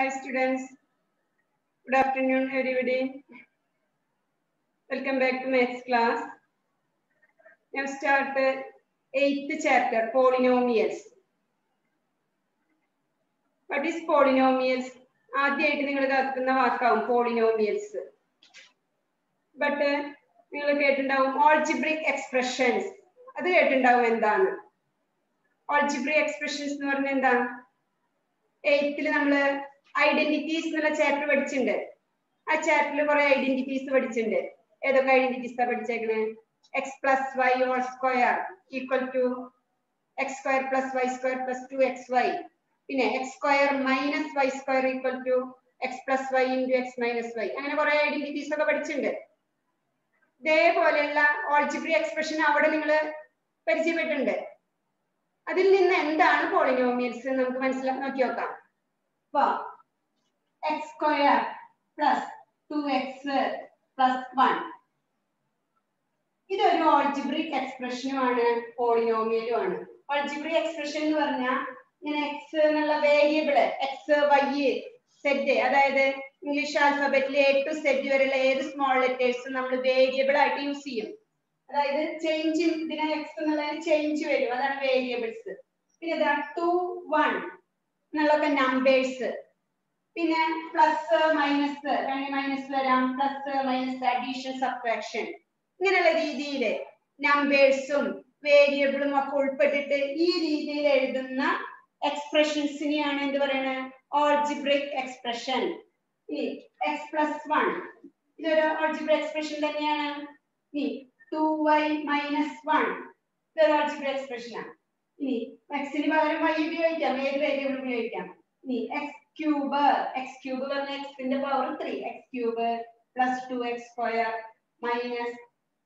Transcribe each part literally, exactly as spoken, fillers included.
Hi students, good afternoon everybody. Welcome back to maths class. Now start the eighth chapter, polynomials. What is polynomials? ആദ്യമായിട്ട് നിങ്ങൾ കേൾക്കുന്ന വാക്കാവും polynomials. But നിങ്ങൾ കേട്ടിട്ടുണ്ടാവും algebraic expressions. അത് കേട്ടിട്ടുണ്ടാവും എന്താണ്? Algebraic expressions എന്ന് പറഞ്ഞാൽ എന്താണ്? എയ്ത്തിൽ നമ്മള് ഐഡന്റിറ്റീസ് എന്നുള്ള ചാപ്റ്റർ പഠിച്ചിട്ടുണ്ട്. ആ ചാപ്റ്ററിൽ കുറെ ഐഡന്റിറ്റീസ് പഠിച്ചിട്ടുണ്ട്. ഏതൊക്കെ ഐഡന്റിറ്റീസ് പഠിച്ചേക്കണേ? X plus y whole square equal to X square plus y square plus two x y. പിന്നെ x square minus y square equal to X plus y into x minus y. അങ്ങനെ കുറെ identities ഒക്കെ പഠിച്ചിട്ടുണ്ട്. ഇതേപോലെയുള്ള algebraic expression അവിടെ നിങ്ങൾ പരിചയപ്പെട്ടിട്ടുണ്ട്. അതിൽ നിന്ന് എന്താണ് പോളിനോമിയൽസ് നമുക്ക് മനസ്സിലാക്കി നോക്കി നോക്കാം. അപ്പൊ x square plus two X plus one ഇതൊരു ഓൾജിബ്രിക് എക്സ്പ്രഷനുമാണ്, പോളിനോമിയലും ആണ്. ഓൾജിബ്രിക് എക്സ്പ്രഷൻ എന്ന് പറഞ്ഞാൽ ഇങ്ങനെ എക്സ് എന്നുള്ള വേരിയബിള് എക്സ് വൈ സെറ്റ്, അതായത് ഇംഗ്ലീഷ് ആൽഫബറ്റിൽ എ ടു സെറ്റ് വരെയുള്ള ഏത് സ്മോൾ ലെറ്റേഴ്സും നമ്മൾ വേരിയബിൾ ആയിട്ട് യൂസ് ചെയ്യും. അതായത് ചേഞ്ച് ഇതിന് എക്സ് എന്നുള്ളതിന് ചേഞ്ച് വരും, അതാണ് വേരിയബിൾസ്. പിന്നെ ഇതാ ടു വൺ എന്നുള്ളതൊക്കെ നമ്പേഴ്സ്. പിന്നെ പ്ലസ് മൈനസ് വേണമെങ്കിൽ മൈനസ് വരാം, പ്ലസ് മൈനസ് അഡീഷൻ സബ്ട്രാക്ഷൻ, ഇങ്ങനെയുള്ള രീതിയിൽ നമ്പേഴ്സും വേരിയബിളും ഒക്കെ ഉൾപ്പെട്ടിട്ട് ഈ രീതിയിൽ എഴുതുന്ന എക്സ്പ്രഷൻസിനെയാണ് എന്ത് പറയുന്നത്? Algebraic expression. ഇനി എക്സ് പ്ലസ് വൺ ഇതൊരു ഓൾജിബ്രിക് എക്സ്പ്രഷൻ തന്നെയാണ്. ഇനി ടു വൈ മൈനസ് വൺ ഇതൊരു ഓൾജിബ്രിക് എക്സ്പ്രഷൻ ആണ്. ഇനി എക്സിന് പകരം വൈ ഉപയോഗിക്കാം, ഏത് വേരിയബിൾ ഉപയോഗിക്കാം. ഇനി എക്സ് ക്യൂബ് എക്സ് ക്യൂബ് പറഞ്ഞ എക്സിന്റെ power three, x cube plus two X square minus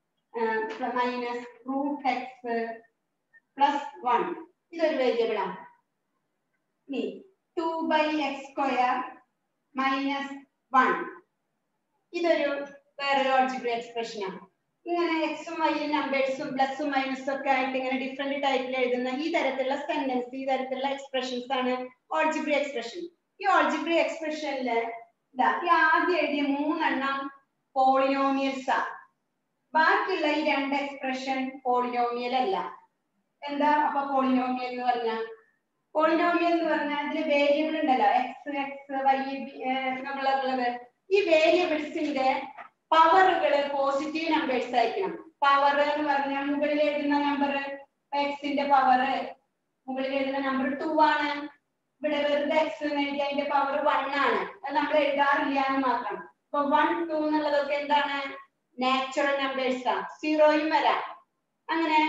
minus root X plus one ഇതൊരു വേരിയബിൾ ആണ്. ഇനി two by x square minus one ഇതൊരു വേറൊരു ഓൾജിബ്രിക് എക്സ്പ്രഷൻ ആണ്. ഇങ്ങനെ എക്സും വൈയും നമ്പേഴ്സും പ്ലസും മൈനസും ഒക്കെ ആയിട്ട് ഇങ്ങനെ ഡിഫറെന്റ് ടൈപ്പിൽ എഴുതുന്ന ഈ തരത്തിലുള്ള സെന്റൻസ്, ഈ തരത്തിലുള്ള എക്സ്പ്രഷൻസ് ആണ് ഓൾജിബ്രിക് എക്സ്പ്രഷൻ. ഈ ഓൾജിബ്രിക് എക്സ്പ്രഷനില് ഈ ആദ്യം എഴുതിയ മൂന്നെണ്ണം പോളിനോമിയൽസ് ആണ്. ബാക്കിയുള്ള ഈ രണ്ട് എക്സ്പ്രഷൻ പോളിനോമിയൽ അല്ല. എന്താ അപ്പൊ പോളിനോമിയൽ എന്ന് പറഞ്ഞാൽ? പോളിനോമിയൽ എന്ന് പറഞ്ഞാൽ ഇതിൽ വേരിയബിൾ ഉണ്ടല്ലോ, എക്സ് എക്സ് വൈ നമ്മളുള്ളത്. ഈ വേരിയബിൾസിന്റെ പവറുകള് പോസിറ്റീവ് നമ്പേഴ്സ് ആയിരിക്കണം. പവർ എന്ന് പറഞ്ഞാൽ മുകളിൽ എഴുതുന്ന നമ്പർ എക്സിന്റെ പവർ മുകളിൽ എഴുതുന്ന നമ്പർ ടു ആണ്. ഇവിടെ വെറുതെ എക്സ് എന്ന് എഴുതി അതിന്റെ പവർ വൺ ആണ്. അത് നമ്മൾ എഴുതാറില്ല എന്ന് മാത്രം. അപ്പൊ വൺ ടു എന്നുള്ളതൊക്കെ എന്താണ്? നാച്ചുറൽ നമ്പേഴ്സ് ആണ്. സീറോയും വരാം. അങ്ങനെ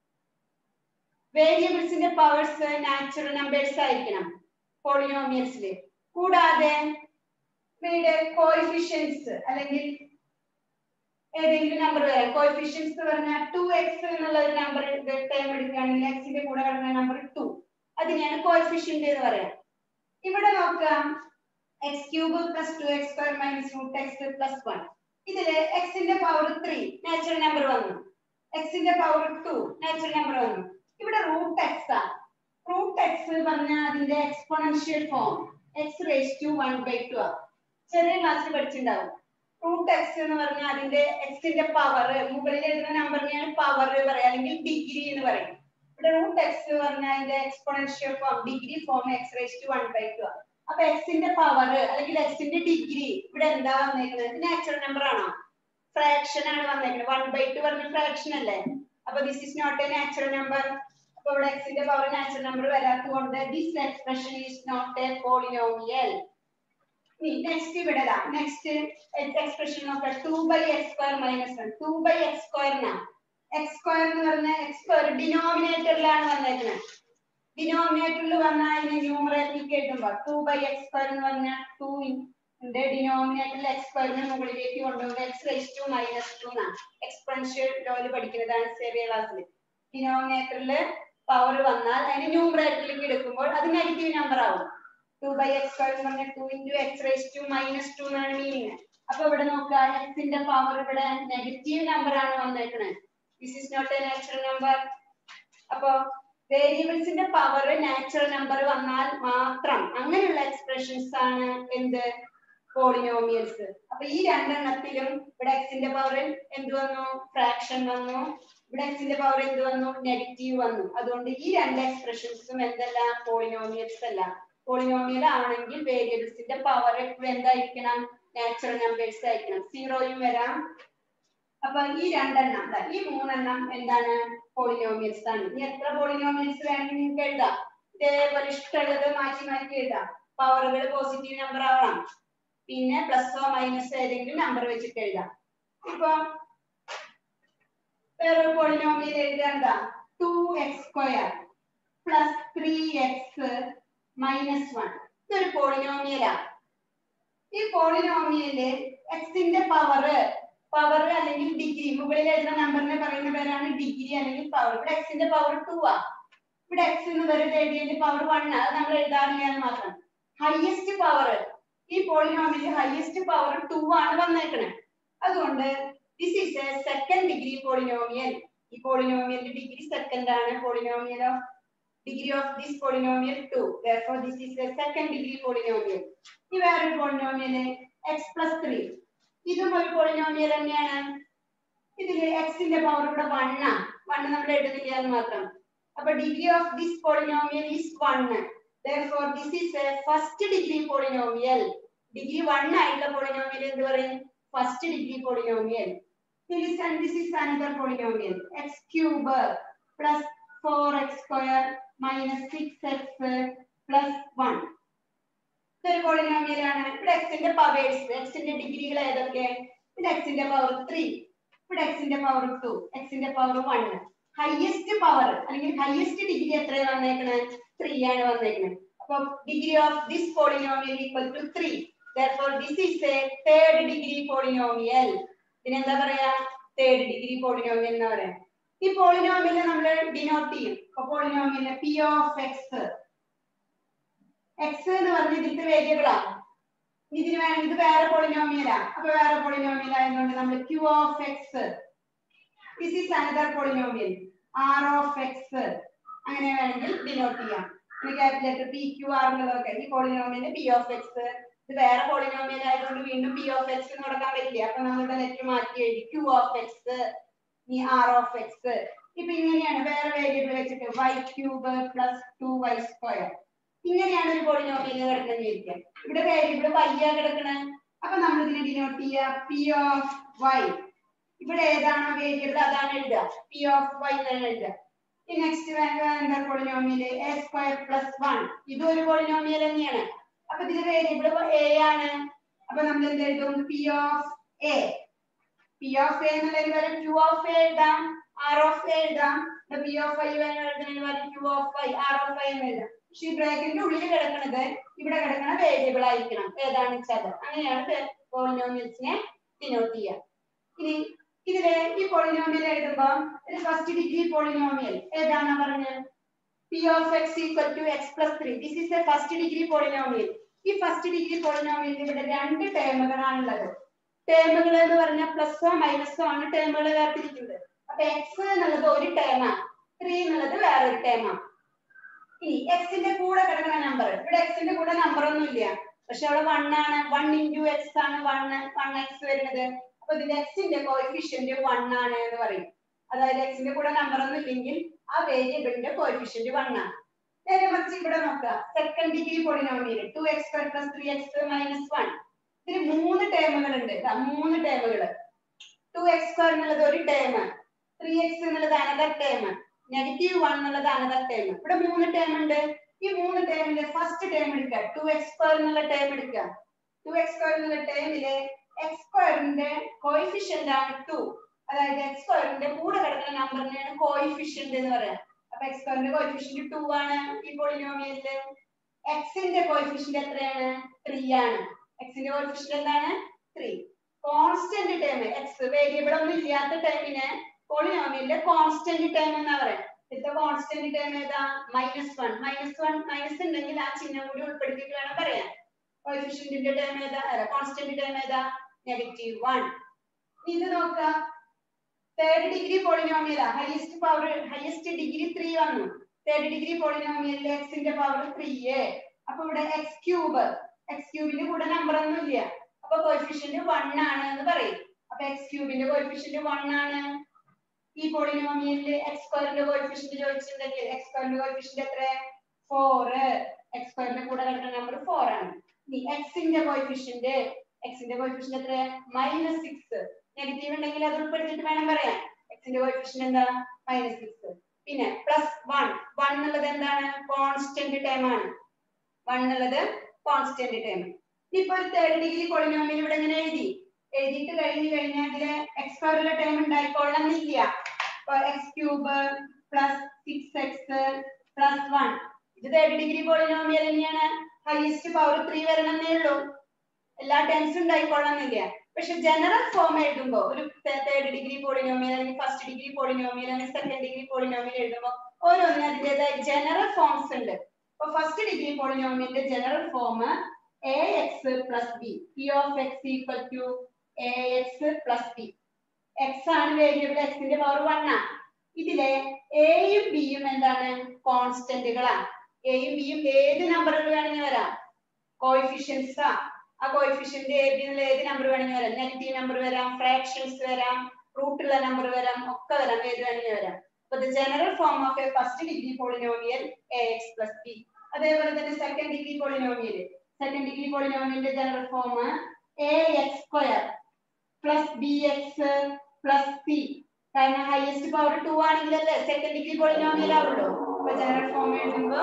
വേരിയബിൾസിന്റെ പവേഴ്സ് നാച്ചുറൽ നമ്പേഴ്സ് ആയിരിക്കണം പോളിനോമിയൽസില്. കൂടാതെ ഇവിടെ കോഎഫിഷ്യൻസ് അല്ലെങ്കിൽ ഏതെങ്കിലും നമ്പർ വരാം. കോഎഫിഷ്യൻസ് എന്ന് പറഞ്ഞാൽ ടു എക്സ് എന്നുള്ള ഒരു നമ്പർ ടേം എടുക്കുകയാണെങ്കിൽ എക്സിന്റെ കൂടെ കിടക്കുന്ന നമ്പർ ടു, അതിനെയാണ് കോഎഫിഷ്യന്റ് എന്ന് പറയാം. ഇവിടെ നോക്കാം, x cube plus two X square minus root X plus one. ഇതില് എക്സിന്റെ പവർ ത്രീ നാച്ചുറൽ നമ്പർ വന്നു, എക്സിന്റെ പവർ ടു നാച്ചുറൽ നമ്പർ വന്നു. ഇവിടെ റൂട്ട് എക്സ് ആണ്. റൂട്ട് എക്സ് പറഞ്ഞാൽ അതിന്റെ exponential form x raise to one by two ആണ്. ചെറിയ ക്ലാസ്സിൽ പഠിച്ചിട്ടുണ്ടാവും. റൂട്ട് എക്സ് എന്ന് പറഞ്ഞാൽ അതിന്റെ എക്സിന്റെ പവർ മുകളിൽ എഴുതുന്ന നമ്പറിനെയാണ് പവർ പറയാം, അല്ലെങ്കിൽ ഡിഗ്രി എന്ന് പറയും. ഇവിടെ റൂട്ട് എക്സ് എന്ന് പറഞ്ഞാൽ അതിന്റെ exponential form degree form x raise to one by two ആണ്. അപ്പൊ എക്സിന്റെ പവർ അല്ലെങ്കിൽ എക്സിന്റെ ഡിഗ്രി ഇവിടെ എന്താ വന്നേക്കുന്നത്? നാച്ചുറൽ നമ്പർ ആണോ? ഫ്രാക്ഷൻ ആണ് വന്നേക്കുന്നത്. വൺ ബൈ ടു പറഞ്ഞ ഫ്രാക്ഷൻ അല്ലേ? അപ്പൊ this is not a natural number. അപ്പൊ ഇവിടെ എക്സിന്റെ പവർ നാച്ചുറൽ നമ്പർ വരാത്തതുകൊണ്ട് this expression is not a polynomial. Next ഇവിടെ നെക്സ്റ്റ് എക്സ്പ്രഷൻ നോക്കാം. Two by x square minus one. Two by x സ്ക്വയറിനാണ്. എക്സ് സ്ക്വയർ എന്ന് പറഞ്ഞാൽ എക്സ് സ്ക്വയർ ഡിനോമിനേറ്ററിലാണ് വന്നേക്കുന്നത്. ഡിനോമിനേറ്ററിൽ വന്നാൽ അതിന് ന്യൂമറേറ്ററിലേക്ക് എഴുതുമ്പോൾ ടു ബൈ എക്സ് സ്ക്വയർ എന്ന് പറഞ്ഞാൽ ടു ഡിനോമിനേറ്ററിൽ എക്സ് സ്ക്വയറിന് മുകളിലേക്ക് കൊണ്ടുപോകുന്നത് x raise to minus two എന്നാണ്. എക്സ്പോണൻഷ്യൽ ലോയിൽ പഠിക്കുന്നതാണ് ചെറിയ ക്ലാസ്സിൽ. ഡിനോമിനേറ്ററിൽ പവർ വന്നാൽ അതിന് ന്യൂമറേറ്ററിലേക്ക് എടുക്കുമ്പോൾ അത് നെഗറ്റീവ് നമ്പർ ആവും. ടു ബൈ എക്സ് സ്ക്വയർ എന്ന് പറഞ്ഞാൽ two into x raise to minus two എന്നാണ് മീനിങ്. അപ്പൊ ഇവിടെ നോക്കുക, എക്സിന്റെ പവർ ഇവിടെ നെഗറ്റീവ് നമ്പർ ആണ് വന്നേക്കുന്നത്. This is not a natural number. അപ്പൊ വേരിയബിൾസിന്റെ പവർ നാച്ചുറൽ നമ്പർ വന്നാൽ മാത്രം അങ്ങനെയുള്ള എക്സ്പ്രഷൻസ് ആണ് എന്ത് പോളിനോമിയൽസ്. അപ്പൊ ഈ രണ്ടെണ്ണത്തിലും ഇവിടെ എക്സിന്റെ പവർ എന്ത് വന്നു ഫ്രാക്ഷൻ വന്നു, ഇവിടെ എക്സിന്റെ പവർ എന്ത് വന്നു നെഗറ്റീവ് വന്നു. അതുകൊണ്ട് ഈ രണ്ട് എക്സ്പ്രഷൻസും എന്തല്ല പോളിനോമിയൽസ് അല്ല. പോളിനോമിയൽ ആണെങ്കിൽ വേരിയബിൾസിന്റെ പവർ എപ്പോഴും എന്തായിരിക്കണം നാച്ചുറൽ നമ്പേഴ്സ് ആയിരിക്കണം, സീറോയും വരാം. അപ്പൊ ഈ രണ്ടെണ്ണം ഈ മൂന്നെണ്ണം എന്താണ് പോളിനോമിയൽസ് ആണ്. ഇനി എത്ര പോളിനോമിയൽസ് വേണമെങ്കിൽ നിങ്ങൾക്ക് എഴുതാം, ഇതേപോലെ ഇഷ്ടമുള്ളത് മാറ്റി മാറ്റി എഴുതാം. പവറുകൾ പോസിറ്റീവ് നമ്പർ ആവണം, പിന്നെ പ്ലസോ മൈനസോ ഏതെങ്കിലും നമ്പർ വെച്ചിട്ട് എഴുതാം. ഇപ്പൊ വേറൊരു പോളിനോമിയൽ എഴുതാൻ എന്താ two X square plus three X minus one. ഇതൊരു പോളിനോമിയലാ. ഈ പോളിനോമിയല് എക്സിന്റെ പവർ പവർ അല്ലെങ്കിൽ ഡിഗ്രി, മുകളിൽ എഴുതുന്ന നമ്പറിനെ പറയുന്ന പേരാണ് ഡിഗ്രി അല്ലെങ്കിൽ പവർ. ഇവിടെ എക്സിന്റെ പവർ ടു ആ, ഇവിടെ എക്സ് എന്ന് പറയുന്നത് എഴുതിയതിന്റെ പവർ വൺ, അത് നമ്മൾ എഴുതാറില്ല എന്ന് മാത്രം. ഹയസ്റ്റ് പവർ ഈ പോളിനോമിയൽ ഹയസ്റ്റ് പവർ ടു ആണ് വന്നേക്കണേ. അതുകൊണ്ട് this is a second degree polynomial. ഈ പോളിനോമിയലിന്റെ ഡിഗ്രി സെക്കൻഡ് ആണ്. Polynomial of degree of this polynomial two, therefore this is a second degree polynomial. ഈ വേറൊരു പോളിനോമിയൽ എക്സ് പ്ലസ് ത്രീ, ഇതും ഒരു പോളിനോമിയൽ തന്നെയാണ്. ഇതില് എക്സിന്റെ പവർ ഇവിടെ വൺ ആ, വൺ നമ്മൾ എഴുതുന്നില്ല എന്ന് മാത്രം. അപ്പൊ degree of this polynomial is one, therefore this is a first degree polynomial. Degree one ആയിട്ടുള്ള പോളിനോമിയൽ എന്ത് പറയും first degree polynomial. This is another polynomial x cube plus four x square minus six x plus one. ഇതൊരു polynomial ആണ്. ഇവിടെ എക്സിന്റെ powers എക്സിന്റെ ഡിഗ്രികൾ ഏതൊക്കെ? ഇവിടെ എക്സിന്റെ പവർ ത്രീ, ഇവിടെ എക്സിന്റെ പവർ ടു, എക്സിന്റെ പവർ വൺ. ഹയസ്റ്റ് പവർ അല്ലെങ്കിൽ ഹയസ്റ്റ് ഡിഗ്രി എത്രയാണ് വന്നേക്കണേ ത്രീ ആണ് വന്നേക്കണേ. അപ്പൊ degree of this polynomial equal to three, therefore this is a third degree polynomial. ഇതിനെന്താ പറയാ തേർഡ് ഡിഗ്രി പോളിനോമിയൽ എന്ന് പറയാം. ഈ പോളിനോമിയലിനെ നമ്മൾ ഡിനോട്ട് ചെയ്യും. അപ്പൊ പോളിനോമിയലിനെ പി ഓഫ് എക്സ്, എക്സ് എന്ന് പറഞ്ഞ ഇതിന്റെ വേരിയബിളാ, ഇതിന് വേണം ഇത് വേറെ പോളിനോമിയലാ. അപ്പൊ വേറെ പോളിനോമിയൽ ആയതുകൊണ്ട് നമ്മൾ q of x, this is another polynomial r of x, അങ്ങനെ വേണമെങ്കിൽ ഡിനോട്ട് ചെയ്യാം. Capital letter p q r എന്നുള്ളതൊക്കെ ഈ പോളിനോമിയലിന്റെ പി ഓഫ് എക്സ്. ഇത് വേറെ പോളിനോമിയൽ ആയതുകൊണ്ട് വീണ്ടും പി ഓഫ് എക്സ് എന്ന് കൊടുക്കാൻ പറ്റില്ല. അപ്പൊ നമ്മളുടെ ലെറ്റർ മാറ്റി എഴുതി ക്യൂ ഓഫ് എക്സ്, ഈ ആർ ഓഫ് എക്സ്. ഇപ്പൊ ഇങ്ങനെയാണ് വേറെ വേരിയബിൾ വെച്ചിട്ട് Y cube plus two Y square, ഇങ്ങനെയാണ് ഒരു പോളിനോമിയൽ കിടക്കുന്നത് ഇരിക്കുക. ഇവിടെ വേരിയബിൾ വൈ ആ കിടക്കണേ. അപ്പൊ നമ്മൾ ഇതിനെ ഡിനോട്ട് ചെയ്യുക പി ഓഫ് വൈ. ഇവിടെ ഏതാണോ വേരിയബിൾ അതാണ് എഴുതുക, പി ഓഫ് വൈ എന്നാണ് എഴുതുക. ഈ നെക്സ്റ്റ് എന്താ polynomial A square plus one, ഇതും ഒരു പോളിനോമിയൽ തന്നെയാണ്. അപ്പൊ ഇതിന്റെ വേരിയബിൾ എ ആണ്. അപ്പൊ നമ്മൾ എന്ത് എഴുതും P of A. P of A എന്നുള്ളതിന് പകരം ക്യൂ ഓഫ് എ എഴുതാം, ആർ ഓഫ് എ എഴുതാം. പി ഓഫ് ഐ എഴുതുന്നതിന് പകരം Q of I, R of I എന്ന് എഴുതാം. പക്ഷെ ഈ ബ്രാക്കറ്റിന്റെ ഉള്ളിൽ കിടക്കുന്നത് ഇവിടെ കിടക്കുന്ന വേരിയബിൾ ആയിരിക്കണം, ഏതാണ് വെച്ചാൽ. അങ്ങനെയാണ് പോളിനോമിയൽസിനെ ഡിനോട്ട് ചെയ്യുക. ഇനി ഇതിലെ ഈ പോളിനോമിയൽ എഴുതുമ്പോ ഒരു ഫസ്റ്റ് ഡിഗ്രി പോളിനോമിയൽ ഏതാണ് പറഞ്ഞത് P of X equal to X plus three. This is a first degree polynomial. ഈ ഫസ്റ്റ് ഡിഗ്രി പോളിനോമിയലിൽ ഇവിടെ രണ്ട് ടേമുകളാണുള്ളത്. ടേമുകൾ എന്ന് പറഞ്ഞാൽ പ്ലസോ മൈനസോ ആണ് ടേമുകൾ വേർതിരിക്കുന്നത്. അപ്പൊ എക്സ് എന്നുള്ളത് ഒരു ടേമാണ്, ത്രീ എന്നുള്ളത് വേറൊരു ടേമാണ്. ഇനി എക്സിന്റെ കൂടെ കിടക്കുന്ന നമ്പർ, ഇവിടെ എക്സിന്റെ കൂടെ നമ്പർ ഒന്നും ഇല്ല, പക്ഷെ അവിടെ വൺ ആണ്. വൺ ഇൻറ്റു എക്സ് ആണ് വൺ വൺ എക്സ് വരുന്നത്. അപ്പൊ ഇതിന്റെ എക്സിന്റെ കോഎഫിഷ്യന്റ് വൺ ആണ് എന്ന് പറയും. അതായത് എക്സിന്റെ കൂടെ നമ്പർ ഒന്നും ഇല്ലെങ്കിൽ ആ വേരിയബിളിന്റെ കോഎഫിഷ്യന്റ് വൺ ആണ്. നേരെ മറിച്ച് ഇവിടെ നോക്കുക second degree polynomial two X square plus three X minus one. ഇതിന് മൂന്ന് ടേമുകൾ ഉണ്ട്, മൂന്ന് ടേമുകൾ. ടു എക്സ് സ്ക്വയർ എന്നുള്ളത് ഒരു ടേം, ത്രീ എക്സ് എന്നുള്ളത് അനദർ ടേം, നെഗറ്റീവ് വൺ എന്നുള്ളത് അനദർ ടേം. ഇവിടെ മൂന്ന് ടേം ഉണ്ട്. ഈ മൂന്ന് ടേമിന്റെ ഫസ്റ്റ് ടേം എടുക്കുക, ടു എക്സ് സ്ക്വയർ എന്നുള്ള ടേം എടുക്കുക. ടു എക്സ് സ്ക്വയർ എന്നുള്ള ടേമില് എക്സ് സ്ക്വയറിന്റെ കോഎഫിഷ്യന്റ് ആണ് ടു. അതായത് എക്സ് സ്ക്വയറിന്റെ കൂടെ കിടക്കുന്ന നമ്പറിനെയാണ് കോഎഫിഷ്യന്റ് എന്ന് പറയാം. അപ്പൊ എക്സ് സ്ക്വയറിന്റെ കോഎഫിഷ്യന്റ് ടു ആണ് ഈ പോളിനോമിയലില്. എക്സിന്റെ കോഎഫിഷ്യന്റ് എത്രയാണ് ത്രീ ആണ്. എക്സിന്റെ കോഎഫിഷ്യന്റ് എന്താണ് three. Constant term X variable ഒന്നും ഇല്ലാത്ത ടൈമിന് പോളിനോമിയലിന്റെ കോൺസ്റ്റന്റ് ടേം എന്നാ പറയാം. ഇത്തെ കോൺസ്റ്റന്റ് ടേം ഏതാ minus one. Minus one minus ഉണ്ടെങ്കിൽ ആ ചിഹ്നം കൂടി ഉൾപ്പെടുത്തിയിട്ട് വേണം പറയാൻ. കോഎഫിഷ്യന്റിന്റെ ടേം ഏതാ അല്ല കോൺസ്റ്റന്റ് ടേം ഏതാ നെഗറ്റീവ് വൺ. ഇത് നോക്കാം തേർഡ് ഡിഗ്രി പോളിനോമിയലാ. Highest power highest degree three വന്നു. തേർഡ് ഡിഗ്രി പോളിനോമിയലിൽ എക്സിന്റെ പവർ ത്രീ. അപ്പൊ ഇവിടെ എക്സ് ക്യൂബ്, എക്സ് ക്യൂബിന്റെ കൂടെ നമ്പർ ഒന്നും ഇല്ല, അപ്പൊ കോഎഫിഷ്യന്റ് വൺ ആണ് എന്ന് പറയും. അപ്പൊ എക്സ് ക്യൂബിന്റെ കോഎഫിഷ്യന്റ് വൺ ആണ്. ഈ പോളിനോമിയലിൽ എക്സ് സ്ക്വയറിന്റെ കോഎഫിഷ്യന്റ് ചോദിച്ചിട്ടുണ്ടെങ്കിൽ എക്സ് സ്ക്വയറിന്റെ കോഎഫിഷ്യന്റ് എത്ര? ഫോർ. എക്സ് സ്ക്വയറിന്റെ കൂടെ കിടക്കുന്ന നമ്പർ ഫോർ ആണ്. ഇനി എക്സിന്റെ കോഎഫിഷ്യന്റ്, എക്സിന്റെ കോഎഫിഷ്യന്റ് എത്ര? Minus six. നെഗറ്റീവ് ഉണ്ടെങ്കിൽ അത് ഉൾപ്പെടുത്തിയിട്ട് വേണം പറയാൻ. എക്സിന്റെ കോഎഫിഷ്യന്റ് എന്താ? Minus six. പിന്നെ പ്ലസ് വൺ. വൺ എന്നുള്ളത് എന്താണ്? കോൺസ്റ്റന്റ് ടേം ആണ്. വൺ എന്നുള്ളത് കോൺസ്റ്റന്റ് ടേം. ഇനിയിപ്പോ ഒരു തേർഡ് ഡിഗ്രി പോളിനോമിയൽ ഇവിടെ ഇങ്ങനെ എഴുതി എഴുതിയിട്ട് കഴിഞ്ഞ് കഴിഞ്ഞാൽ ഇതില് എക്സ് സ്ക്വയറിലെ ടേം ഉണ്ടായിക്കൊള്ളണമെന്നില്ല. അപ്പൊ X cube plus six X plus one, ഇത് തേർഡ് ഡിഗ്രി പോളിനോമിയൽ തന്നെയാണ്. ഹൈയസ്റ്റ് പവർ ത്രീ വരണമെന്നേ ഉള്ളൂ, എല്ലാ ടേംസും ഉണ്ടായിക്കൊള്ളണമെന്നില്ല. പക്ഷെ ജനറൽ ഫോം എഴുതുമ്പോൾ ഒരു തേർഡ് ഡിഗ്രി പോളിനോമിയൽ അല്ലെങ്കിൽ ഫസ്റ്റ് ഡിഗ്രി പോളിനോമിയൽ അല്ലെങ്കിൽ സെക്കൻഡ് ഡിഗ്രി പോളിനോമിയൽ എഴുതുമ്പോൾ ഓരോന്നിനും അതിൻ്റെതായ ജനറൽ ഫോംസ് ഉണ്ട്. അപ്പൊ ഫസ്റ്റ് ഡിഗ്രി പോളിനോമിയലിന്റെ general form A X plus B, P of X equal to A X plus B. X ആണ് വേരിയബിൾ, എക്സിന്റെ പവർ വൺ ആണ്. ഇതിലെ എയും ബിയും എന്താണ്? കോൺസ്റ്റന്റുകളാണ്. എയും ബിയും ഏത് നമ്പറുകൾ വേണമെങ്കിൽ വരാം, കോഎഫിഷ്യൻസ് ആ. ആ കോഎഫിഷ്യന്റ് എ ബി എന്നുള്ള ഏത് നമ്പർ വേണമെങ്കിൽ വരാം. നെഗറ്റീവ് നമ്പർ വരാം, ഫ്രാക്ഷൻസ് വരാം, റൂട്ടുള്ള നമ്പർ വരാം, ഒക്കെ വരാം, ഏത് വേണമെങ്കിൽ വരാം. അപ്പൊ the general form of a first degree polynomial A X plus B. അതേപോലെ തന്നെ second degree polynomial, second degree പോളിനോമിയലിന്റെ general form A X square plus B X plus C. കാരണം ഹൈയസ്റ്റ് പവർ ടു ആണെങ്കിലല്ലേ സെക്കൻഡ് ഡിഗ്രി പോളിനോമിയൽ ആവുള്ളൂ. അപ്പൊ general form എഴുതുമ്പോ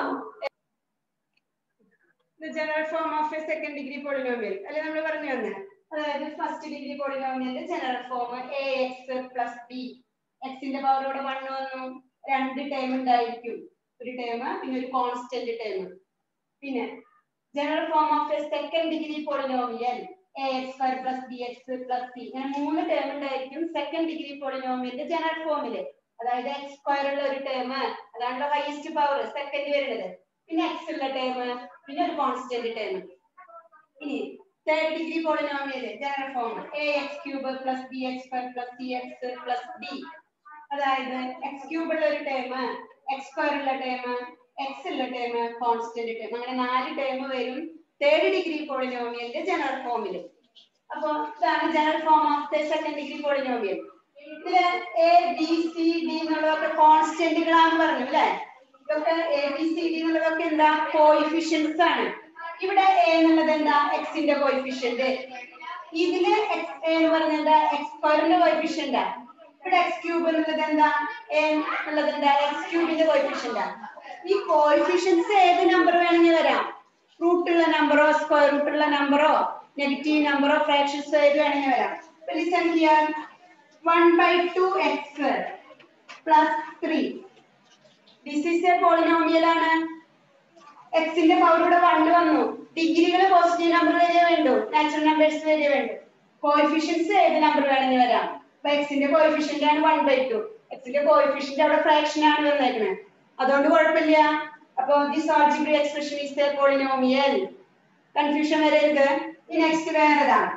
the general form of a second degree polynomial അല്ലെ നമ്മൾ പറഞ്ഞു തന്നെ. അതായത് ഫസ്റ്റ് ഡിഗ്രി പോളിനോമിയലിന്റെ general form A X plus B. എക്സിന്റെ പവർ ഇവിടെ വൺ വന്നു, രണ്ട് ടേം ഉണ്ടായിരിക്കും, ഒരു ടേം പിന്നെ ഒരു കോൺസ്റ്റന്റ് ടേം. പിന്നെ general form of a second degree polynomial A X square plus B X plus C. ഇങ്ങനെ മൂന്ന് ടേം ഉണ്ടായിരിക്കും സെക്കൻഡ് ഡിഗ്രി പോളിനോമിയലിന്റെ ജനറൽ ഫോമില്. അതായത് എക്സ് സ്ക്വയർ ഉള്ള ഒരു ടേം, അതാണല്ലോ ഹൈയസ്റ്റ് പവർ സെക്കൻഡ് വരുന്നത്. പിന്നെ എക്സ് ഉള്ള ടേം, പിന്നെ ഒരു കോൺസ്റ്റന്റ് ടേം. ഇനി third degree polynomial general form A X cube plus B X square plus C X plus D. അതായത് എക്സ് ക്യൂബ് ഉള്ള ഒരു ടേം, എക്സ് സ്ക്വയർ ഉള്ള ടേം, എക്സ് ഉള്ള ടേം, കോൺസ്റ്റന്റ് ടേം, അങ്ങനെ നാല് ടേം വരും തേർഡ് ഡിഗ്രി പോളിനോമിയലിന്റെ ജനറൽ ഫോമിൽ. അപ്പൊ ഇതാണ് general form of the second degree polynomial. ഇതില് എ ബി സി ഡി എന്നുള്ളതൊക്കെ കോൺസ്റ്റന്റുകളാന്ന് പറഞ്ഞു അല്ലെ. ഇതൊക്കെ എ ബി സി ഡി എന്നുള്ളതൊക്കെ എന്താ? കോഎഫിഷ്യൻസ് ആണ്. ഇവിടെ എ എന്നുള്ളത് എന്താ? എക്സിന്റെ കോഎഫിഷ്യന്റ്. ഇതില് എക്സ് എ എന്ന് പറഞ്ഞ എന്താ? എക്സ് സ്ക്വയറിന്റെ കോഎഫിഷ്യന്റ്. ഇവിടെ എക്സ് ക്യൂബ് എന്നുള്ളത് എന്താ? എ എന്നുള്ളത് എന്താ? എക്സ് ക്യൂബിന്റെ കോഎഫിഷ്യന്റ്. ഈ കോഎഫിഷ്യൻസ് ഏത് നമ്പർ വേണമെങ്കിൽ വരാം, റൂട്ടുള്ള നമ്പറോ സ്ക്വയർ റൂട്ടുള്ള നമ്പറോ നെഗറ്റീവ് നമ്പറോ ഫ്രാക്ഷൻസ് ഏത് വേണമെങ്കിൽ വരാം. Listen here, one by two X plus three. This is a polynomial ആണ്. എക്സിന്റെ പവർ ഇവിടെ വൺ വന്നു, ഡിഗ്രികൾ പോസിറ്റീവ് നമ്പർ വരെ വേണ്ടു, നാച്ചുറൽ നമ്പേഴ്സ് വരെ വേണ്ടു. കോഎഫിഷ്യൻസ് ഏത് നമ്പർ വേണമെങ്കിൽ വരാം. അപ്പൊ എക്സിന്റെ കോഎഫിഷ്യന്റ് ആണ് വൺ ബൈ ടു. എക്സിന്റെ കോഎഫിഷ്യന്റ് അവിടെ ഫ്രാക്ഷൻ ആണ് വന്നേക്കുന്നത്, അതുകൊണ്ട് കുഴപ്പമില്ല. അപ്പൊ this algebraic expression is a polynomial. Confusion വരരുത്. ഈ നെക്സ്റ്റ് വേറെതാണ്,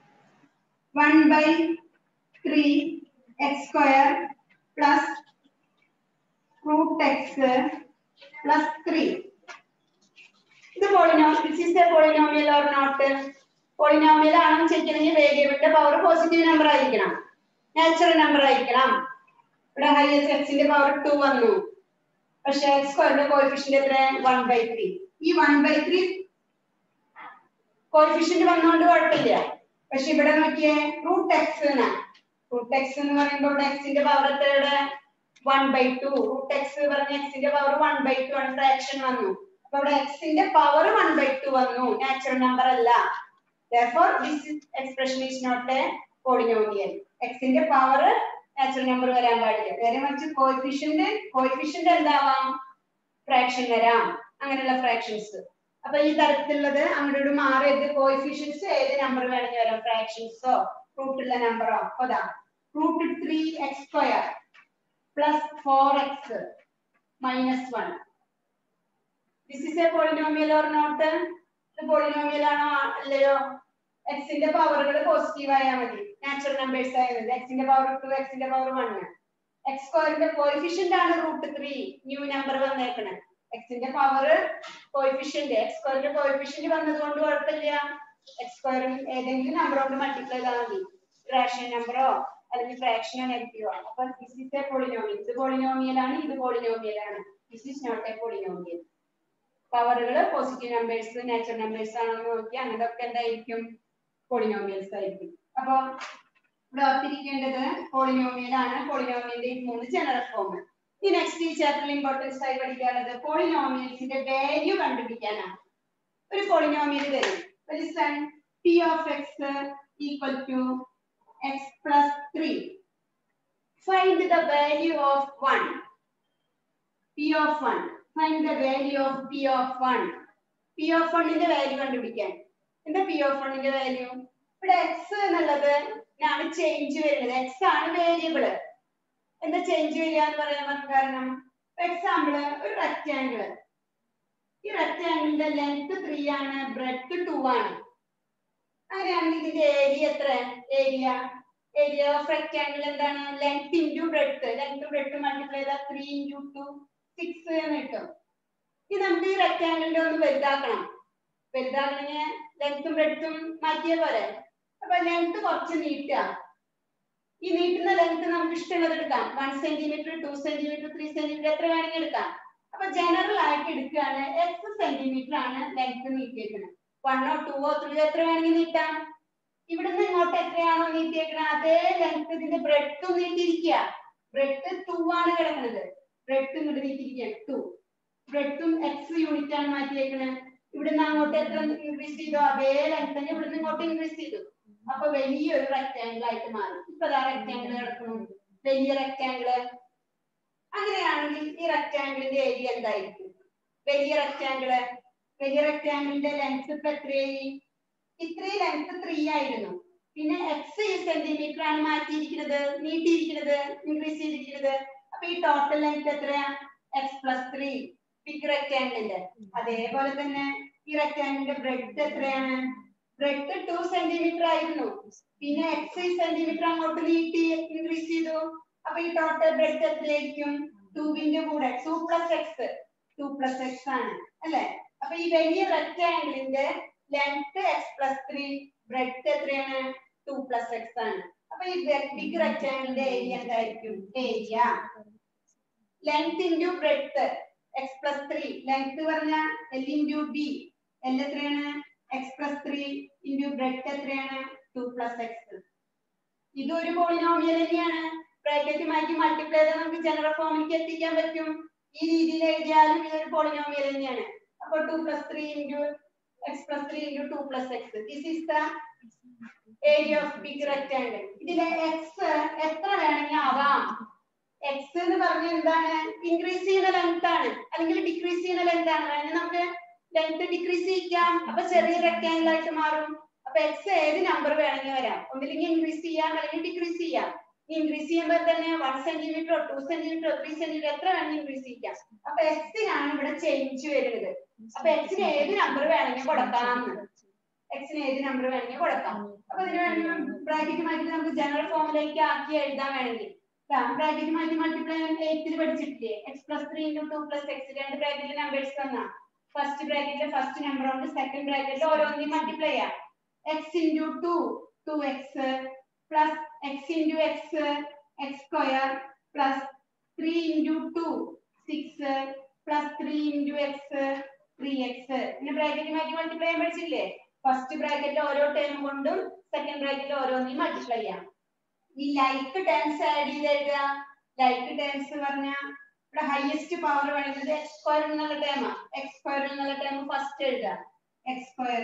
one by three X square plus root X plus three. ഇത് polynomial, this is a polynomial or not? Polynomial ആണെന്ന് ചോദിക്കണമെങ്കിൽ വേരിയബിളിന്റെ പവർ പോസിറ്റീവ് നമ്പർ ആയിരിക്കണം, നാച്ചുറൽ നമ്പർ ആയിരിക്കണം. ഇവിടെ ഹൈയസ്റ്റ് എക്സിന്റെ പവർ ടു വന്നു, പക്ഷെ എക്സ് സ്ക്വയറിന്റെ കോഎഫിഷ്യന്റ് എത്ര? One by three. ഈ വൺ ബൈ ത്രീ കോഎഫിഷ്യന്റ് വന്നുകൊണ്ട് കുഴപ്പമില്ല. പക്ഷെ ഇവിടെ നോക്കിയേ, റൂട്ട് എക്സ് റൂട്ട് എക്സ് എന്ന് പറയുമ്പോൾ ഇവിടെ എക്സിന്റെ പവർ എത്രയുടെ? One by two. Root X പറഞ്ഞ എക്സിന്റെ പവർ വൺ ബൈ ടു ആണ്, ഫ്രാക്ഷൻ വന്നു. അപ്പൊ ഇവിടെ എക്സിന്റെ പവർ വൺ ബൈ ടു വന്നു, നാച്ചുറൽ നമ്പർ അല്ല. Therefore, this expression is not a polynomial. എക്സിന്റെ പവർ നാച്ചുറൽ നമ്പർ വരാൻ പാടില്ല, നേരെ മറിച്ച് കോഎഫിഷ്യന്റ് കോഎഫിഷ്യന്റ് എന്താവാം? ഫ്രാക്ഷൻ വരാം, അങ്ങനെയുള്ള ഫ്രാക്ഷൻസ്. അപ്പൊ ഈ തരത്തിലുള്ളത് അങ്ങോട്ട് മാറിയത് കോഎഫിഷ്യൻസ് ഏത് നമ്പർ വേണമെങ്കിൽ വരാം, ഫ്രാക്ഷൻസോ റൂട്ടുള്ള നമ്പറോ. അതാ root three X square plus four X minus one. This is a polynomial or not? ഇത് പോളിനോമിയൽ ആണോ അല്ലയോ? എക്സിന്റെ പവറുകൾ പോസിറ്റീവ് ആയാൽ മതി, നാച്ചുറൽ നമ്പേഴ്സ് ആയത്. എക്സിന്റെ പവർ ടു, എക്സിന്റെ പവർ വൺ. എക്സ് സ്ക്വയറിന്റെ കോഎഫിഷ്യന്റ് ആണ് റൂട്ട് ത്രീ ന്യൂ നമ്പർ വന്നേക്കണത്. എക്സിന്റെ പവർ കോഎഫിഷ്യന്റ് എക്സ് സ്ക്വയറിന്റെ കോഎഫിഷ്യന്റ് വന്നതുകൊണ്ട് കുഴപ്പമില്ല. എക്സ് സ്ക്വയറിൽ ഏതെങ്കിലും നമ്പർ കൊണ്ട് മൾട്ടിപ്ലൈ ചെയ്താൽ മതി. റാഷണൽ നമ്പറോ അല്ലെങ്കിൽ ഫ്രാക്ഷനോ നെഗറ്റീവോ ആണ്. അപ്പൊ ദിസ് ഈസ് എ പോളിനോമിയൽ. ഇത് പോളിനോമിയൽ ആണ്, ഇത് പോളിനോമിയൽ ആണ്. This is not a polynomial. പവറുകൾ പോസിറ്റീവ് നമ്പേഴ്സ് നാച്ചുറൽ നമ്പേഴ്സ് ആണെന്ന് നോക്കി അങ്ങനെയൊക്കെ എന്തായിരിക്കും പോളിനോമിയൽസ് ആയിരിക്കും. അപ്പൊ ഇവിടെ ഓർത്തിരിക്കേണ്ടത് പോളിനോമിയൽ ആണ്. പോളിനോമിയലിന്റെ മൂന്ന് ജനറൽ ഫോം. ഈ നെക്സ്റ്റ് ഈ ചാപ്റ്ററിൽ ഇമ്പോർട്ടൻസ് ആയി പഠിക്കാനുള്ളത് പോളിനോമിയൽസിന്റെ വാല്യൂ കണ്ടുപിടിക്കാനാണ്. ഒരു പോളിനോമിയൽ തരും. P of x equal to x plus three. Find the value of one. P of one. Find the value of P of one. P of one ന്റെ value കണ്ടുപിടിക്കാൻ. എന്താ P of one ന്റെ value? ഇവിടെ x എന്നുള്ളത് ആണ് change വരുന്നത്. x ആണ് variable. എന്താ ചേഞ്ച് വരിക എന്ന് പറയാൻ കാരണം എക്സാമ്പിൾ ഒരു റെക്ടാംഗിൾ. ഈ റെക്ടാംഗിളിന്റെ ലെങ്ത് ത്രീ ആണ്, ബ്രെഡ്ത്ത് ടു ആണ്. അങ്ങനെയാണെങ്കിൽ ഇതിന്റെ ഏരിയ എത്ര? ഏരിയ ഏരിയ ഓഫ് റെക്ടാംഗിൾ എന്താണ്? Length into breadth. Length breadth multiply ചെയ്താൽ ത്രീ ഇൻറ്റു ടു സിക്സ് എന്ന് കിട്ടും. ഇത് നമുക്ക് ഈ റെക്ടാംഗിളിന്റെ ഒന്ന് വലുതാക്കണം. വലുതാക്കണമെങ്കിൽ ലെങ്ത്തും ബ്രെഡ്ത്തും മാറ്റിയ പോലെ. അപ്പൊ ലെങ്ത് കുറച്ച് നീട്ടുക. ഈ നീട്ടുന്ന ലെങ്ത് നമുക്ക് ഇഷ്ടമുള്ളത് എടുക്കാം. One centimetre, two centimetre, three centimetre എത്ര വേണമെങ്കിൽ എടുക്കാം. അപ്പൊ ജനറൽ ആയിട്ട് എടുക്കുകയാണ് എക്സ് സെന്റിമീറ്റർ ആണ് ലെങ്ത് നീട്ടിയേക്കുന്നത്. വണ്ണോ ടൂവോ ത്രീയോ എത്ര വേണമെങ്കിൽ നീട്ടാം. ഇവിടുന്ന് ഇങ്ങോട്ട് എത്രയാണോ നീട്ടിയേക്കുന്നത് അതേ ലെങ്ത് ഇതിന്റെ ബ്രെഡ്ത്തും നീട്ടിയിരിക്കുക. ബ്രെഡ്ത്ത് ടു ആണ് കിടക്കുന്നത്. ബ്രെഡ്ത്ത് ഇങ്ങോട്ട് നീട്ടിയിരിക്കുകയാണ് ടു. ബ്രെഡ്ത്തും എക്സ് യൂണിറ്റ് ആണ് മാറ്റിയേക്കുന്നത്. ഇവിടുന്ന് അങ്ങോട്ട് എത്ര ഇൻക്രീസ് ചെയ്തോ അതേ ലെങ്ത് തന്നെ ഇവിടുന്ന് ഇങ്ങോട്ട് ഇൻക്രീസ് ചെയ്തു. അപ്പൊ വലിയൊരു റെക്ടാംഗിൾ ആയിട്ട് മാറി. ഇപ്പൊ അതാ റെക്ടാംഗിൾ കിടക്കുന്നു, വലിയ റെക്ടാംഗിൾ. അങ്ങനെയാണെങ്കിൽ ഈ റെക്ടാംഗിളിന്റെ ഏരിയ എന്തായിരിക്കും? വലിയ റെക്ടാംഗിള് വലിയ റെക്ടാംഗിളിന്റെ ലെങ്ത് ഇപ്പൊ എത്രയായി? ഇത്രയും ലെങ്ത് ത്രീ ആയിരുന്നു. പിന്നെ എക്സ് സെന്റിമീറ്റർ ആണ് മാറ്റിയിരിക്കുന്നത്, നീട്ടിയിരിക്കുന്നത്, ഇൻക്രീസ് ചെയ്തിരിക്കുന്നത്. അപ്പൊ ഈ ടോട്ടൽ ലെങ്ത് എത്രയാ? എക്സ് പ്ലസ് ത്രീ ബിഗ് റെക്ടാംഗിളിന്റെ. അതേപോലെ തന്നെ ഈ റെക്ടാംഗിളിന്റെ ബ്രെഡ്ത്ത് എത്രയാണ്? ബ്രെഡ്ത്ത് ടു സെന്റിമീറ്റർ ആയിരുന്നു. പിന്നെ എക്സ് സെന്റിമീറ്റർ അങ്ങോട്ട് നീട്ടി ഇൻക്രീസ് ചെയ്തു. അപ്പൊ ഈ ടോട്ടൽ ബ്രെഡ്ത്ത് എത്രയായിരിക്കും? ടൂവിന്റെ കൂടെ two plus X two plus X ആണ് അല്ലെ? അപ്പൊ ഈ വലിയ റെക്ടാംഗിളിന്റെ length X plus three, breadth എത്രയാണ്? ടു പ്ലസ് എക്സ് ആണ്. അപ്പൊ ഈ ബിഗ് റെക്ടാംഗിളിന്റെ ഏരിയ എന്തായിരിക്കും? Area length into breadth X plus three. Length പറഞ്ഞ എൽ ഇൻറ്റു ബി. എൽ എത്രയാണ്? X plus three into breadth എത്രയാണ്? Two plus X. ഇതൊരു പോളിനോമിയൽ തന്നെയാണ്. ബ്രാക്കറ്റ് മാറ്റി മൾട്ടിപ്ലൈ ചെയ്താൽ നമുക്ക് ജനറൽ ഫോമിലേക്ക് എത്തിക്കാൻ പറ്റും. ഈ രീതിയിൽ എഴുതിയാലും ഇതൊരു പോളിനോമിയൽ തന്നെയാണ്. അപ്പോൾ two plus three into X plus three into two plus X. This is the area of big rectangle. ഇതിലെ എക്സ് എത്ര വേണമെങ്കിൽ ആവാം. എക്സ് എന്ന് പറഞ്ഞാൽ എന്താണ്? ഇൻക്രീസ് ചെയ്യുന്ന ലെങ്ത് ആണ് അല്ലെങ്കിൽ ഡിക്രീസ് ചെയ്യുന്ന ലെങ്ത് ആണ്. വേണമെങ്കിൽ നമുക്ക് ലെങ്ത് ഡിക്രീസ് ചെയ്യാം. അപ്പൊ ചെറിയ റെക്ടാംഗിൾ ആയിട്ട് മാറും. അപ്പൊ എക്സ് ഏത് നമ്പർ വേണമെങ്കിൽ വരാം. ഒന്നില്ലെങ്കിൽ ഇൻക്രീസ് ചെയ്യാം അല്ലെങ്കിൽ ഡിക്രീസ് ചെയ്യാം. ഇൻക്രീസ് ചെയ്യുമ്പോൾ തന്നെ വൺ സെന്റിമീറ്ററോ ടു സെന്റിമീറ്ററോ ത്രീ സെന്റിമീറ്റർ എത്ര വേണമെങ്കിൽ ഇൻക്രീസ് ചെയ്യാം. അപ്പൊ എക്സിനാണ് ഇവിടെ ചേഞ്ച് വരുന്നത്. അപ്പൊ എക്സിന് ഏത് നമ്പർ വേണമെങ്കിൽ കൊടുക്കാം. എക്സിന് ഏത് നമ്പർ വേണമെങ്കിൽ കൊടുക്കാം. അപ്പൊ ഇതിന് വേണമെങ്കിൽ ബ്രാക്കറ്റ് മാറ്റി നമുക്ക് ജനറൽ ഫോമിലേക്ക് ആക്കി എഴുതാൻ വേണമെങ്കിൽ ബ്രാക്കറ്റ് മാറ്റി മൾട്ടിപ്ലൈ എയ്ത്തിൽ പഠിച്ചിട്ടില്ലേ? X plus three into two plus X. രണ്ട് ബ്രാക്കറ്റിൽ നമ്പേഴ്സ് തന്നാ ഫസ്റ്റ് ബ്രാക്കറ്റിലെ ഫസ്റ്റ് നമ്പർ കൊണ്ട് സെക്കൻഡ് ബ്രാക്കറ്റിൽ ഓരോന്നിനും മൾട്ടിപ്ലൈ ചെയ്യാം. X into two two X plus X into X X square plus three into two six plus three into X three X. പിന്നെ bracket മാറ്റി മൾട്ടിപ്ലൈ ചെയ്യാൻ പഠിച്ചില്ലേ? ഫസ്റ്റ് ബ്രാക്കറ്റിൽ ഓരോ ടേം കൊണ്ടും സെക്കൻഡ് ബ്രാക്കറ്റിൽ ഓരോന്നിനും മൾട്ടിപ്ലൈ ചെയ്യാം. ഈ ലൈക്ക് ടേംസ് ആഡ് ചെയ്ത് എഴുതുക. ലൈക്ക് ടേംസ് പറഞ്ഞാൽ ഇവിടെ ഹയസ്റ്റ് പവർ വേണമെങ്കിൽ എക്സ് സ്ക്വയർ എന്നുള്ള ടേമാ. എക്സ് സ്ക്വയർ എന്നുള്ള ടേം ഫസ്റ്റ് എഴുതുക. X square.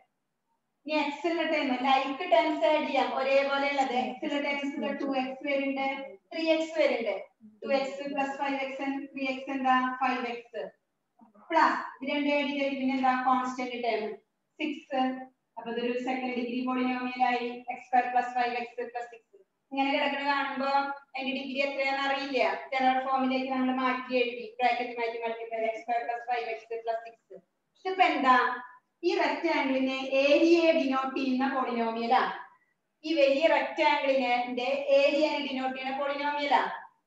ഇനി എക്സ് ഉള്ള ടേം ലൈക്ക് ടേംസ് ആഡ് ചെയ്യാം. ഒരേപോലെ ഉള്ളത് എക്സ് ഉള്ള ടേംസ് ടു എക്സ് വരുന്നുണ്ട്, ത്രീ എക്സ് വരുന്നുണ്ട്. Two X plus five X three X എന്താ? ഫൈവ് എക്സ് പ്ലസ് ഇത് രണ്ട് ആഡ് ചെയ്ത് പിന്നെ എന്താ? Constant term six. അപ്പൊ ഇതൊരു സെക്കൻഡ് ഡിഗ്രി പോളിനോമിയൽ ആയി. X square plus five X plus six. ഇങ്ങനെ കിടക്കുന്നത് കാണുമ്പോ അതിന്റെ ഡിഗ്രി എത്രയാണെന്ന് അറിയില്ല. ജനറൽ ഫോമിലേക്ക് നമ്മൾ മാറ്റി എഴുതി. ബ്രാക്കറ്റ് മാറ്റി multiply X square plus five X plus six. ഇതിപ്പോ എന്താ? ഈ റെക്ടാംഗിളിനെ ഏരിയയെ ഡിനോട്ട് ചെയ്യുന്ന പോളിനോമിയലാ. ഈ വലിയ റെക്ടാംഗിളിന്റെ ഏരിയനെ ഡിനോട്ട് ചെയ്യുന്ന പോളിനോമിയലാ.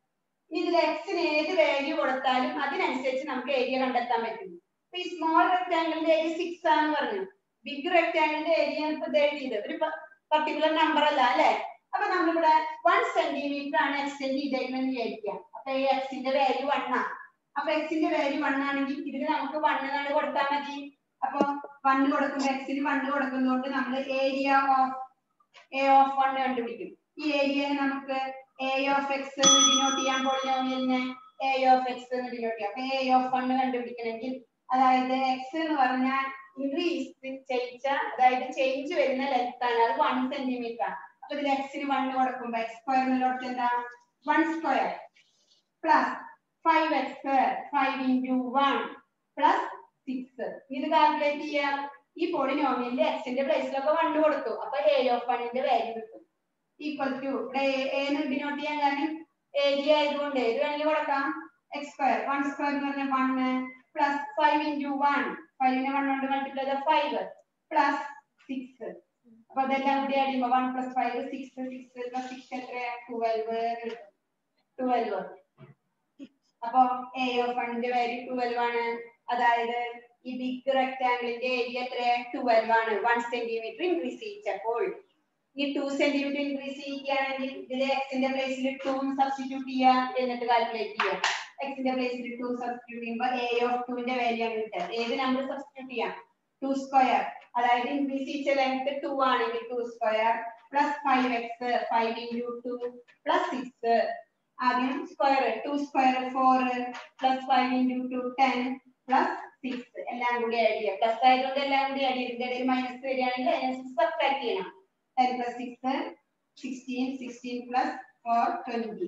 ഇതിൽ എക്സിന് ഏത് വാല്യൂ കൊടുത്താലും അതിനനുസരിച്ച് നമുക്ക് ഏരിയ കണ്ടെത്താൻ പറ്റും. അപ്പൊ ഈ സ്മോൾ റെക്ടാംഗിളിന്റെ ഏരിയ സിക്സ് ആണെന്ന് പറഞ്ഞു. ബിഗ് റെക്ടാംഗിളിന്റെ ഏരിയ ഇപ്പൊ എഴുതിയത് ഒരു പർട്ടിക്കുലർ നമ്പർ അല്ല അല്ലെ. അപ്പൊ നമ്മളിവിടെ വൺ സെന്റിമീറ്റർ ആണ് എക്സ്റ്റെൻഡ് ചെയ്തേക്കുന്നത് വിചാരിക്കാം. അപ്പൊ ഈ എക്സിന്റെ വാല്യൂ വൺ ആണ്. അപ്പൊ എക്സിന്റെ വാല്യൂ വൺ ആണെങ്കിൽ ഇതിൽ നമുക്ക് വൺ എന്നാണ് കൊടുത്താൽ മതി. അപ്പൊ വൺ കൊടുക്കുമ്പോൾ എക്സിന് വൺ കൊടുക്കുന്നതുകൊണ്ട് നമ്മൾ area of A of one കണ്ടുപിടിക്കും. ഈ ഏരിയയെ നമുക്ക് എ ഓഫ് എക്സ് ഡിനോട്ട് ചെയ്യാൻ പോളിനോമിയലിനെ എ ഓഫ് എക്സ് എന്ന് ഡിനോട്ട് ചെയ്യാം. അപ്പൊ എ ഓഫ് വൺ കണ്ടുപിടിക്കണമെങ്കിൽ അതായത് എക്സ് എന്ന് പറഞ്ഞാൽ ഇൻക്രീസ് ചെയ്യിച്ച അതായത് ചേഞ്ച് വരുന്ന ലെങ്ത് ആണ്. അത് വൺ സെന്റിമീറ്റർ ആണ്. അപ്പൊ ഇതിൽ എക്സിന് വൺ കൊടുക്കുമ്പോ എക്സ് സ്ക്വയറിനോട്ട് എന്താ one square plus five X square five into one plus six. ഇത് കാൽക്കുലേറ്റ് ചെയ്യാം. ഈ പോളിനോമിയലിന്റെ എക്സിന്റെ പ്ലേസിലൊക്കെ വൺ കൊടുത്തു. അപ്പൊ എ ഓഫ് വണ്ണിന്റെ വാല്യൂ കിട്ടും. ഈക്വൽ ടു ഇവിടെ എന്ന് ഡിനോട്ട് ചെയ്യാൻ കാരണം ഏരിയ ആയതുകൊണ്ട് ഏത് വേണമെങ്കിലും കൊടുക്കാം. എക്സ് സ്ക്വയർ വൺ സ്ക്വയർ എന്ന് പറഞ്ഞാൽ one plus five into one ഫൈവിനെ വൺ കൊണ്ട് മൾട്ടിപ്ലൈ ചെയ്ത ഫൈവ് പ്ലസ് സിക്സ്. അപ്പൊ അതെല്ലാം കൂടി ആഡ് ചെയ്യുമ്പോൾ one plus five six six plus six എത്ര ട്വൽവ് കിട്ടും. ട്വൽവ്. അപ്പൊ എ ഓഫ് വണ്ണിന്റെ വാല്യൂ ട്വൽവ് ആണ്. അതായത് ഈ ബിഗ് റെക്ടാംഗിളിന്റെ ഏരിയ എത്ര ട്വൽവ് ആണ്. വൺ സെന്റിമീറ്റർ ഇൻക്രീസ് ചെയ്യിച്ചപ്പോൾ ഈ ടു സെന്റിമീറ്റർ ഇൻക്രീസ് ചെയ്യുകയാണെങ്കിൽ ഇതിലെ എക്സിന്റെ പ്ലേസിൽ ടു സബ്സ്റ്റിറ്റ്യൂട്ട് ചെയ്യാം. എന്നിട്ട് കാൽക്കുലേറ്റ് ചെയ്യാം. എക്സിന്റെ പ്ലേസിൽ ടു സബ്സ്റ്റിറ്റ്യൂട്ട് ചെയ്യുമ്പോൾ എ ഓഫ് ടുവിന്റെ വാല്യൂ ആണ് കിട്ടുക. ഏത് നമ്പർ സബ്സ്റ്റിറ്റ്യൂട്ട് ചെയ്യാം? Two square. അതായത് ഇൻക്രീസ് ചെയ്യിച്ച ലെങ്ത് ടു ആണെങ്കിൽ two square plus five x five into two plus six. ആദ്യം square two square four plus five into two ten plus six. എല്ലാം കൂടി ആഡ് ചെയ്യാം. പ്ലസ് ആയതുകൊണ്ട് എല്ലാം കൂടി ആഡ് ചെയ്യും. ഇതിന്റെ ഇടയിൽ മൈനസ് വരികയാണെങ്കിൽ അതിനനുസരിച്ച് സബ്ട്രാക്ട് ചെയ്യണം. ten plus six, sixteen, sixteen plus four, twenty.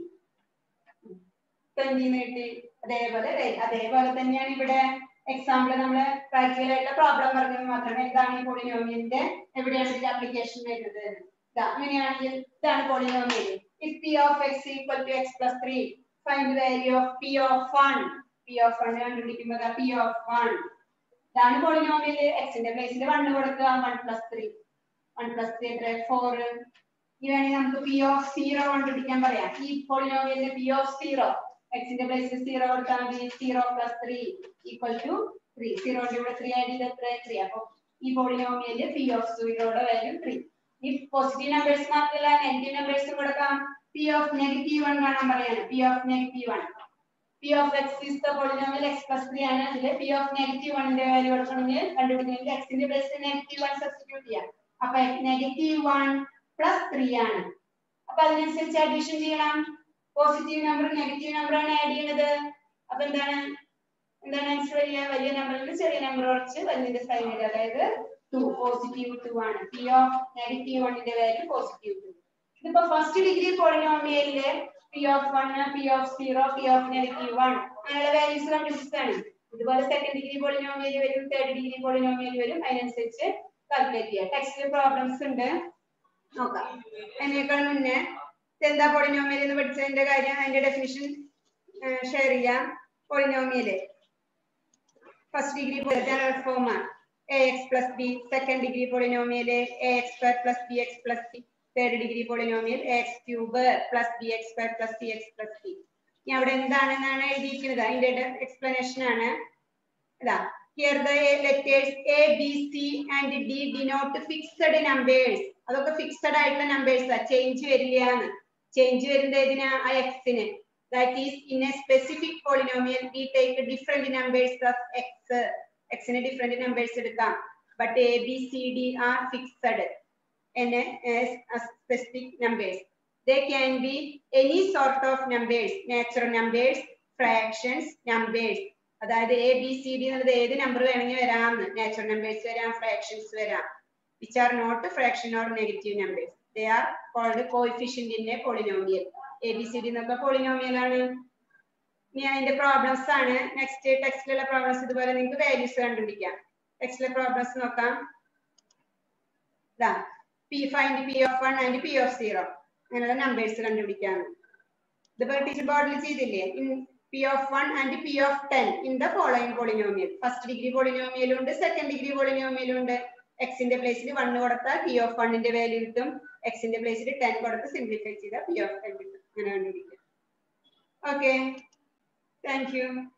twenty നീട്ടി. അതേപോലെ അതേപോലെ തന്നെയാണ് ഇവിടെ എക്സാമ്പിൾ നമ്മൾ പ്രാക്ടിക്കൽ ആയിട്ടുള്ള പ്രോബ്ലം പറഞ്ഞത് മാത്രമേ ഇതാണ് ഈ പോളിനോമിയലിന്റെ എവിടെയാണ് ഇതിന്റെ ആപ്ലിക്കേഷൻ വരുന്നത്. അങ്ങനെയാണെങ്കിൽ ഇതാണ് polynomial. If p of x equal to x plus three, find the value of p of one. p of one കണ്ടുപിടിക്കുമ്പോൾ p of one. ഇതാണ് പോളിനോമിയൽ. എക്സിന്റെ പ്ലേസിൽ വൺ കൊടുക്കുക. one plus three. one plus three എത്ര four. ഇനി വേണമെങ്കിൽ നമുക്ക് p of zero കണ്ടുപിടിക്കാൻ പറയാം. ഈ പോളിനോമിയലിന്റെ p of zero എക്സിന്റെ പ്ലേസിൽ സീറോ കൊടുത്താൽ മതി. Zero plus three equal to three. സീറോന്റെ കൂടെ ത്രീ ആഡ് ചെയ്ത് എത്ര ത്രീ. അപ്പൊ ഈ പോളിനോമിയലിൽ p of സീറോയുടെ വാല്യൂ ത്രീ. ഈ പോസിറ്റീവ് നമ്പേഴ്സ് മാത്രമല്ല നെഗറ്റീവ് നമ്പേഴ്സും കൊടുക്കാം. p of നെഗറ്റീവ് വൺ കാണാൻ പറയാണ്. p of negative one. p of x is the polynomial x plus three ആണ്. അതിൽ p of നെഗറ്റീവ് വണ്ണിന്റെ വാല്യൂ കൊടുക്കണമെങ്കിൽ കണ്ടുപിടിക്കണമെങ്കിൽ എക്സിന്റെ പ്ലേസിൽ നെഗറ്റീവ് വൺ സബ്സ്റ്റിറ്റ്യൂട്ട് ചെയ്യാം. അപ്പൊ നെഗറ്റീവ് വൺ പ്ലസ് ത്രീ ആണ്. അപ്പൊ അതിനനുസരിച്ച് അഡീഷൻ ചെയ്യണം. പോസിറ്റീവ് നമ്പർ നെഗറ്റീവ് നമ്പർ ആണ് ആഡ് ചെയ്യുന്നത്. അപ്പൊ എന്താണ് എന്താണ് ആൻസർ വരിക? വലിയ നമ്പറിൽ ചെറിയ നമ്പർ കുറച്ച് വലിയ സൈൻ വരിക. അതായത് ടു പോസിറ്റീവ് ടു ആണ്. പി ഓഫ് നെഗറ്റീവ് വണ്ണിന്റെ വാല്യൂ പോസിറ്റീവ് ടു. ഇതിപ്പോ ഫസ്റ്റ് ഡിഗ്രി പോളിനോമിയലില് p of one p of zero p of negative one അങ്ങനെയുള്ള വാല്യൂസ് കണ്ടുപിടിച്ചതാണ്. ഇതുപോലെ സെക്കൻഡ് ഡിഗ്രി പോളിനോമിയൽ വരും, തേർഡ് ഡിഗ്രി പോളിനോമിയൽ വരും. അതിനനുസരിച്ച് കാൽക്കുലേറ്റ് ചെയ്യാം. ടെക്സ്റ്റിൽ പ്രോബ്ലംസ് ഉണ്ട്, നോക്കാം. അതിനേക്കാൾ മുന്നേ എന്താ പോളിനോമിയൽ എന്ന് പഠിച്ചതിന്റെ കാര്യം അതിന്റെ ഡെഫിനിഷൻ ഷെയർ ചെയ്യാം. Polynomial first degree form A X plus b, second degree polynomial A X square plus B X plus c, third degree polynomial A X cube plus B X square plus C X plus c. ഇനി അവിടെ എന്താണെന്നാണ് എഴുതിയിരിക്കുന്നത് അതിന്റെ explanation ആണ്. ഇതാ here the letters A, B, C and D denote fixed numbers. അതൊക്കെ fixed ആയിട്ടുള്ള numbers ആ, ചേഞ്ച് വരില്ലയാണ്. ചേഞ്ച് വരുന്നത് ഏതിനാ? ആ എക്സിന്. That is in a specific polynomial we take different numbers of x. എക്സിന് ഡിഫറെന്റ് നമ്പേഴ്സ് എടുക്കാം. But a B C d are fixed in a specific numbers. They can be any sort of numbers, natural numbers, fractions, numbers. അതായത് a B C d എന്നുള്ളത് ഏത് number വേണമെങ്കിൽ വരാം. Natural numbers വരാം, fractions വരാം. which are not fraction or negative numbers. They are called coefficient in a polynomial. A B C D എന്നൊക്കെ polynomial ആണ്. ഇനി അതിന്റെ പ്രോബ്ലംസ് ആണ്. നെക്സ്റ്റ് ടെക്സ്റ്റിലുള്ള പ്രോബ്ലംസ് ഇതുപോലെ നിങ്ങൾക്ക് വാല്യൂസ് കണ്ടുപിടിക്കാം. ടെക്സ്റ്റിലെ പ്രോബ്ലംസ് നോക്കാം. ഇതാ P find P of one and P of zero അങ്ങനെയുള്ള നമ്പേഴ്സ് കണ്ടുപിടിക്കാം. ഇതിപ്പോ ടീച്ചർ ബോർഡിൽ ചെയ്തില്ലേ? P of one and P of ten in the following polynomial. First degree പോളിനോമിയലും ഉണ്ട്, സെക്കൻഡ് ഡിഗ്രി പോളിനോമിയലും ഉണ്ട്. എക്സിന്റെ പ്ലേസിൽ വൺ കൊടുത്താൽ P of one ന്റെ വാല്യൂ കിട്ടും. എക്സിന്റെ പ്ലേസിൽ ടെൻ കൊടുത്ത് സിംപ്ലിഫൈ ചെയ്താൽ P of ten കിട്ടും. അങ്ങനെ കണ്ടുപിടിക്കാം. Okay. Thank you.